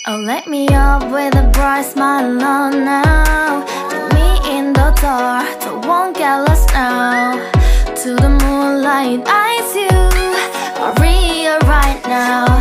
Oh, let me up with a bright smile on now. Meet me in the dark, so won't get lost now. To the moonlight, eyes you, Maria right now.